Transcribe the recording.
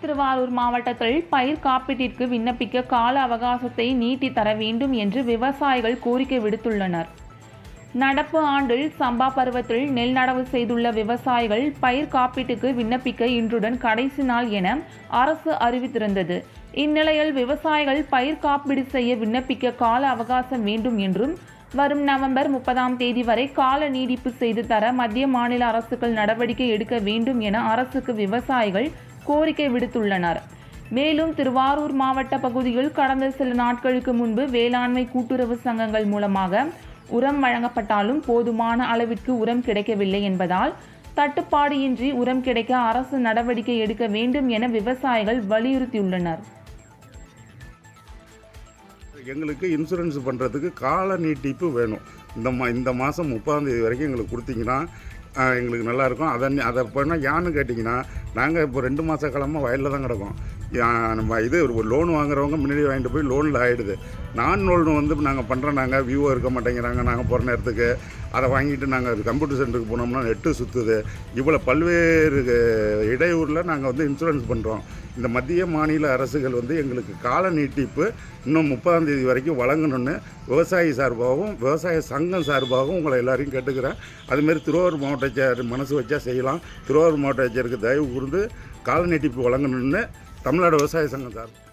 திருவாரூர் மாவட்டத்தில் பயிர் காப்பீட்டிற்கு விண்ணப்பிக்க கால அவகாசத்தை நீட்டி தர வேண்டும் என்று விவசாயிகள் கோரிக்கை விடுத்துள்ளனர். நடப்பு ஆண்டில் சம்பா பருவத்தில் நெல் நடவு செய்துள்ள விவசாயிகள் பயிர் காப்பீட்டுக்கு விண்ணப்பிக்க இன்றுடன் கடைசி நாள் என அரசு அறிவித்திருந்தது. இந்நிலையில் விவசாயிகள் பயிர் காப்பீடு செய்ய விண்ணப்பிக்க கால அவகாசம் வேண்டும் என்றும் வரும் நவம்பர் 30ஆம் தேதி வரை கால நீடிப்பு செய்து தர மத்திய மாநில அரசுகள் நடவடிக்கை எடுக்க வேண்டும் என அரசுக்கு விவசாயிகள் கோரிக்கை விடுத்துள்ளனர். மேலும் திருவாரூர் மாவட்ட பகுதியில் கடந்த சில நாட்களுக்கு முன்பு வேளாண்மை கூட்டுறவு சங்கங்கள் மூலமாக உரம் வழங்கப்பட்டாலும் போதுமான அளவிற்கு உரம் கிடைக்கவில்லை என்பதால் தட்டுப்பாடு இன்றி உரம் கிடைக்க அரசு நடவடிக்கை எடுக்க வேண்டும் என விவசாயிகள் வலியுறுத்தியுள்ளனர். எங்களுக்கு இன்சூரன்ஸ் பண்ணுறதுக்கு கால நீட்டிப்பு வேணும். இந்த மாதம் 30ஆம் தேதி வரைக்கும் எங்களுக்கு கொடுத்தீங்கன்னா எங்களுக்கு நல்லாயிருக்கும். அதை பண்ணால் ஏன்னு கேட்டிங்கன்னா, நாங்கள் இப்போ 2 மாத காலமாக வயலில் தான் கிடக்கோம். நம்ம இது ஒரு லோன் வாங்குறவங்க முன்னாடி வாங்கிட்டு போய் லோனில் ஆகிடுது. லோன் நாங்கள் பண்ணுறோம். நாங்கள் வியூவோ இருக்க மாட்டேங்கிறாங்க. நாங்கள் போகிற நேரத்துக்கு அதை வாங்கிட்டு நாங்கள் கம்ப்யூட்டர் சென்டருக்கு போனோம்னா நெட்டு சுற்றுது. இவ்வளோ பல்வேறு இடையூரில் நாங்கள் இன்சூரன்ஸ் பண்ணுறோம். இந்த மத்திய மாநில அரசுகள் எங்களுக்கு கால நீட்டிப்பு இன்னும் 30ஆம் தேதி வரைக்கும் வழங்கணும்னு விவசாயி சார்பாகவும் விவசாய சங்கம் சார்பாகவும் உங்களை எல்லாரையும் கேட்டுக்கிறேன். அதுமாரி திருவாரூர் மாவட்ட ஆட்சியர் மனசு வச்சா செய்யலாம். திருவாரூர் மாவட்ட ஆட்சியருக்கு தயவு கூர்ந்து கால நீட்டிப்பு வழங்கணும்னு தமிழ்நாடு விவசாய சங்கம் சார்